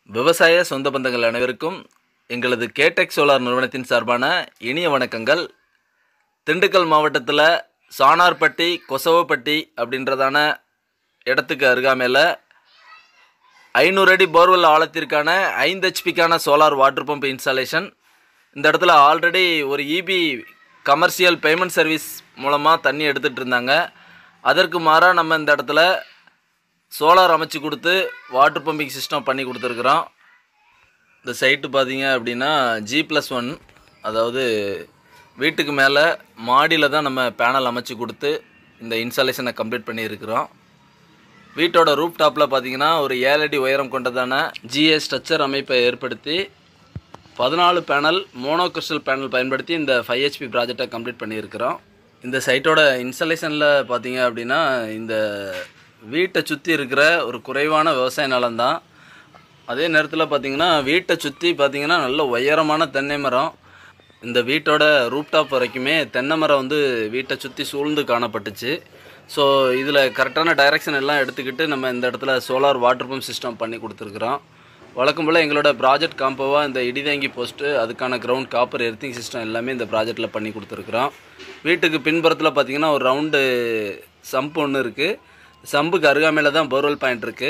விவசாய சொந்த பந்தங்கள் அனைவருக்கும் எங்களது கேடெக் சோலார் நிறுவனத்தின் சார்பான இனிய வணக்கங்கள். திண்டுக்கல் மாவட்டத்தில் சானார்பட்டி கொசவப்பட்டி அப்படின்றதான இடத்துக்கு அருகாமையில் 500 அடி போர்வெல் ஆழத்திற்கான 5 ஹெச்பிக்கான சோலார் வாட்டர் பம்ப் இன்ஸ்டாலேஷன். இந்த இடத்துல ஆல்ரெடி ஒரு இபி கமர்ஷியல் பேமெண்ட் சர்வீஸ் மூலமாக தண்ணி எடுத்துகிட்டு இருந்தாங்க. அதற்கு மாறாக நம்ம இந்த இடத்துல சோலார் அமைச்சு கொடுத்து வாட்டர் பம்பிங் சிஸ்டம் பண்ணி கொடுத்துருக்குறோம். இந்த சைட்டு பார்த்தீங்க அப்படின்னா G+1, அதாவது வீட்டுக்கு மேலே மாடியில் தான் நம்ம பேனல் அமைச்சு கொடுத்து இந்த இன்ஸ்டாலேஷனை கம்ப்ளீட் பண்ணியிருக்கிறோம். வீட்டோட ரூப் டாப்பில் பார்த்தீங்கன்னா ஒரு 7 அடி உயரம் கொண்டதான GA ஸ்ட்ரக்சர் அமைப்பை ஏற்படுத்தி 14 பேனல் மோனோ கிறிஸ்டல் பேனல் பயன்படுத்தி இந்த 5 HP ப்ராஜெக்டை கம்ப்ளீட் பண்ணியிருக்கிறோம். இந்த சைட்டோட இன்ஸ்டாலேஷனில் பார்த்தீங்க அப்படின்னா இந்த வீட்டை சுற்றி இருக்கிற ஒரு குறைவான விவசாய நிலம்தான். அதே நேரத்தில் பார்த்திங்கன்னா வீட்டை சுற்றி பார்த்திங்கன்னா நல்ல உயரமான தென்னை மரம். இந்த வீட்டோட ரூப்டாப் வரைக்குமே தென்னை மரம் வீட்டை சுற்றி சூழ்ந்து காணப்பட்டுச்சு. ஸோ இதில் கரெக்டான டைரெக்ஷன் எல்லாம் எடுத்துக்கிட்டு நம்ம இந்த இடத்துல சோலார் வாட்டர் பம்ப் சிஸ்டம் பண்ணி கொடுத்துருக்குறோம். வழக்கம் போல் எங்களோட ப்ராஜெக்ட் காம்போவாக இந்த இடிதாங்கி போஸ்ட்டு, அதுக்கான கிரவுண்ட் காப்பர் எர்த்திங் சிஸ்டம் எல்லாமே இந்த ப்ராஜெக்டில் பண்ணி கொடுத்துருக்குறோம். வீட்டுக்கு பின்புறத்தில் பார்த்திங்கன்னா ஒரு ரவுண்டு சம்பு ஒன்று இருக்குது. சம்புக்கு அருகாமையில் தான் போர்வெல் பாயிண்ட் இருக்குது.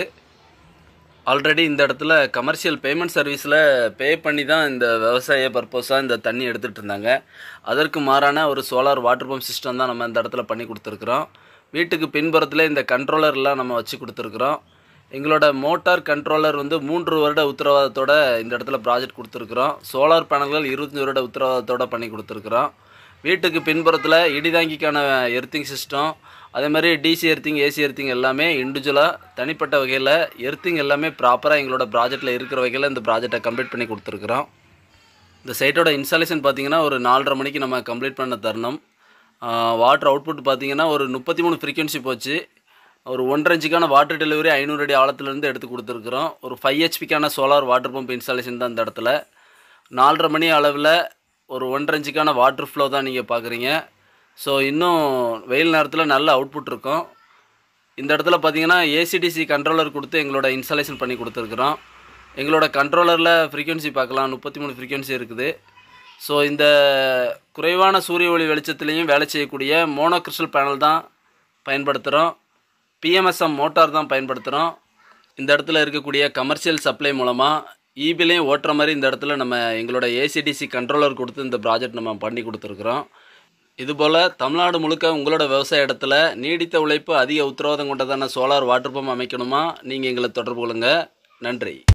ஆல்ரெடி இந்த இடத்துல கமர்ஷியல் பேமெண்ட் சர்வீஸில் பே பண்ணி தான் இந்த விவசாய பர்பஸாக இந்த தண்ணி எடுத்துகிட்டு இருந்தாங்க. அதற்கு மாறான ஒரு சோலார் வாட்டர் பம்ப் சிஸ்டம் தான் நம்ம இந்த இடத்துல பண்ணி கொடுத்துருக்குறோம். வீட்டுக்கு பின்புறத்தில் இந்த கண்ட்ரோலர்லாம் நம்ம வச்சு கொடுத்துருக்குறோம். எங்களோட மோட்டார் கண்ட்ரோலர் 3 வருட உத்தரவாதத்தோடு இந்த இடத்துல ப்ராஜெக்ட் கொடுத்துருக்குறோம். சோலார் பேனல்கள் 25 வருட உத்தரவாதத்தோடு பண்ணி கொடுத்துருக்குறோம். வீட்டுக்கு பின்புறத்தில் இடிதாங்கிக்கான எர்த்திங் சிஸ்டம், அதே மாதிரி டிசி எர்த்திங், ஏசி எர்த்திங் எல்லாமே இண்டிவிஜுவலாக தனிப்பட்ட வகையில் எர்த்திங் எல்லாமே ப்ராப்பராக எங்களோட ப்ராஜெக்டில் இருக்கிற வகையில் இந்த ப்ராஜெக்டை கம்ப்ளீட் பண்ணி கொடுத்துருக்குறோம். இந்த சைட்டோட இன்ஸ்டாலேஷன் பார்த்திங்கன்னா ஒரு 4:30 மணிக்கு நம்ம கம்ப்ளீட் பண்ண தருணம். வாட்டர் அவுட்புட் பார்த்திங்கன்னா ஒரு 33 ஃப்ரீக்வன்சி போச்சு. ஒரு 1.5 இன்ச்சுக்கான வாட்டர் டெலிவரி 500 அடி ஆழத்துலேருந்து எடுத்து கொடுத்துருக்குறோம். ஒரு 5 ஹெச்பிக்கான சோலார் வாட்டர் பம்ப் இன்ஸ்டாலேஷன் தான் இந்த இடத்துல. 4:30 மணி அளவில் ஒரு 1.5 இன்ச்சுக்கான வாட்டர் ஃப்ளோ தான் நீங்கள் பார்க்குறீங்க. ஸோ இன்னும் வெயில் நேரத்தில் நல்ல அவுட்புட் இருக்கும். இந்த இடத்துல பார்த்தீங்கன்னா ஏசிடிசி கண்ட்ரோலர் கொடுத்து எங்களோட இன்ஸ்டாலேஷன் பண்ணி கொடுத்துருக்குறோம். எங்களோட கண்ட்ரோலரில் ஃப்ரீக்வன்சி பார்க்கலாம், 33 ஃப்ரீக்வன்சி இருக்குது. ஸோ இந்த குறைவான சூரிய ஒளி வெளிச்சத்துலேயும் வேலை செய்யக்கூடிய மோனோ கிறிஸ்டல் பேனல் தான் பயன்படுத்துகிறோம். PMSM மோட்டார் தான் பயன்படுத்துகிறோம். இந்த இடத்துல இருக்கக்கூடிய கமர்ஷியல் சப்ளை மூலமாக ஈபிலையும் ஓட்டுற மாதிரி இந்த இடத்துல நம்ம எங்களோட ஏசிடிசி கண்ட்ரோலர் கொடுத்து இந்த ப்ராஜெக்ட் நம்ம பண்ணி கொடுத்துருக்குறோம். இதுபோல் தமிழ்நாடு முழுக்க உங்களோட விவசாய இடத்துல நீடித்த உழைப்பு அதிக உத்தரவாதம் கொண்டதான சோலார் வாட்டர் பம்ப் அமைக்கணுமா, நீங்கள் எங்களை தொடர்பு கொள்ளுங்கள். நன்றி.